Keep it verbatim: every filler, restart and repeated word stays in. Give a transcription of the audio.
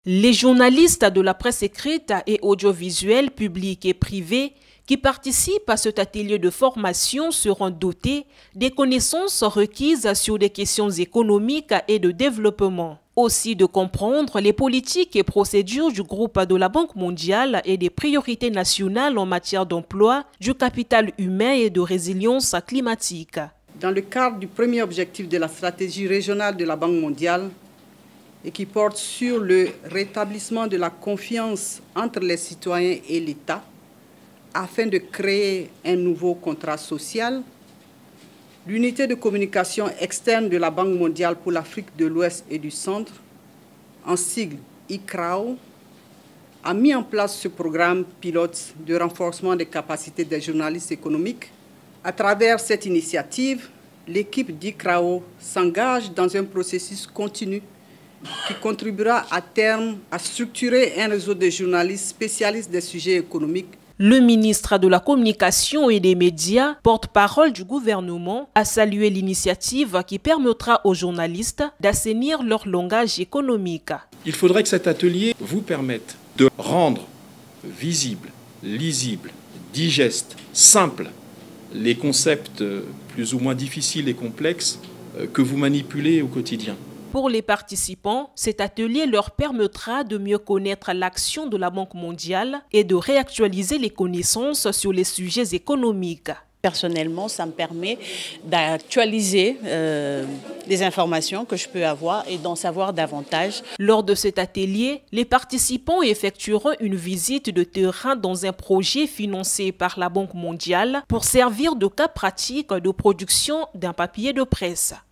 Les journalistes de la presse écrite et audiovisuelle, publique et privée, qui participent à cet atelier de formation seront dotés des connaissances requises sur des questions économiques et de développement. Aussi de comprendre les politiques et procédures du groupe de la Banque mondiale et des priorités nationales en matière d'emploi, du capital humain et de résilience climatique. Dans le cadre du premier objectif de la stratégie régionale de la Banque mondiale, et qui porte sur le rétablissement de la confiance entre les citoyens et l'État, afin de créer un nouveau contrat social, l'unité de communication externe de la Banque mondiale pour l'Afrique de l'Ouest et du Centre, en sigle I C R A O, a mis en place ce programme pilote de renforcement des capacités des journalistes économiques. À travers cette initiative, l'équipe d'I C R A O s'engage dans un processus continu qui contribuera à terme à structurer un réseau de journalistes spécialistes des sujets économiques. Le ministre de la Communication et des Médias, porte-parole du gouvernement, a salué l'initiative qui permettra aux journalistes d'assainir leur langage économique. Il faudrait que cet atelier vous permette de rendre visibles, lisibles, digestes, simples les concepts plus ou moins difficiles et complexes que vous manipulez au quotidien. Pour les participants, cet atelier leur permettra de mieux connaître l'action de la Banque mondiale et de réactualiser les connaissances sur les sujets économiques. Personnellement, ça me permet d'actualiser euh, les informations que je peux avoir et d'en savoir davantage. Lors de cet atelier, les participants effectueront une visite de terrain dans un projet financé par la Banque mondiale pour servir de cas pratique de production d'un papier de presse.